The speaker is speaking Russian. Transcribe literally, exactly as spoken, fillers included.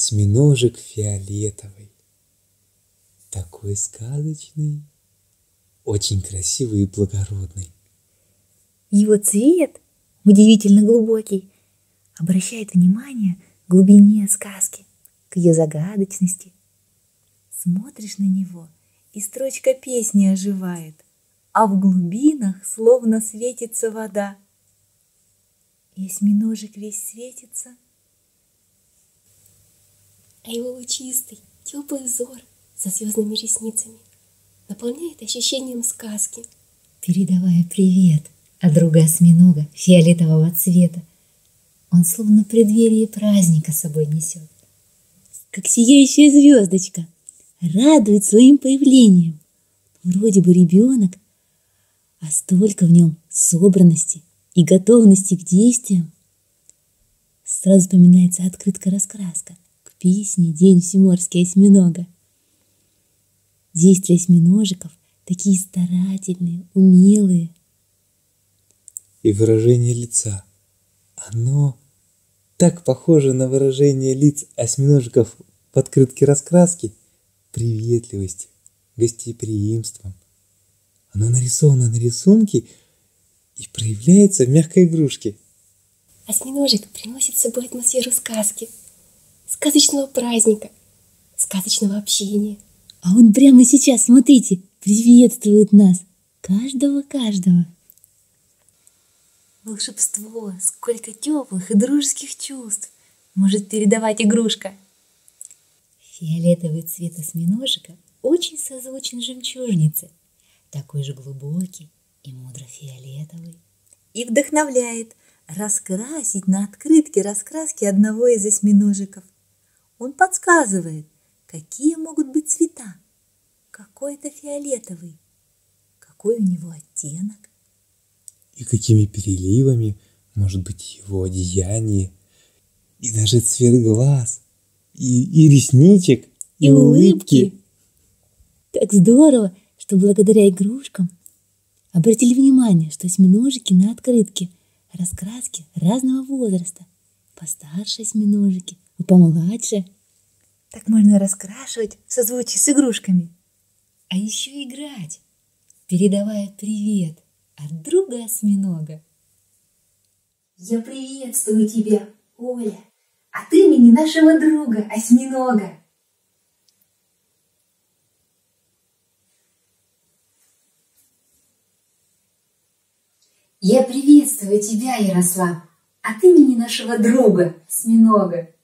осьминожек фиолетовый. Такой сказочный, очень красивый и благородный. Его цвет, удивительно глубокий, обращает внимание к глубине сказки, к ее загадочности. Смотришь на него, и строчка песни оживает, а в глубинах словно светится вода. И осьминожек весь светится, а его лучистый, теплый взор со звездными ресницами наполняет ощущением сказки. Передавая привет от друга осьминога фиолетового цвета, он словно преддверие праздника с собой несет. Как сияющая звездочка, радует своим появлением. Вроде бы ребенок, а столько в нем собранности и готовности к действиям. Сразу вспоминается открытка-раскраска к песне «День всеморский осьминога». Действия осьминожиков такие старательные, умелые. И выражение лица. Оно так похоже на выражение лиц осьминожиков в открытке-раскраске приветливостью, гостеприимством. Оно нарисовано на рисунке и проявляется в мягкой игрушке. Осьминожик приносит с собой атмосферу сказки, сказочного праздника, сказочного общения. А он прямо сейчас, смотрите, приветствует нас, каждого-каждого. Волшебство, сколько теплых и дружеских чувств может передавать игрушка. Фиолетовый цвет осьминожика очень созвучен жемчужнице, такой же глубокий и мудро-фиолетовый. И вдохновляет раскрасить на открытке раскраски одного из осьминожиков. Он подсказывает, какие могут быть цвета, какой это фиолетовый, какой у него оттенок. И какими переливами может быть его одеяние, и даже цвет глаз, и, и ресничек, и, и улыбки. улыбки. Как здорово, что благодаря игрушкам обратили внимание, что осьминожики на открытке раскраски разного возраста. Постарше осьминожики, и помладше. Так можно раскрашивать в созвучии с игрушками. А еще играть, передавая привет от друга осьминога. Я приветствую тебя, Оля, от имени нашего друга осьминога. Я приветствую тебя, Ярослав, от имени нашего друга осьминога.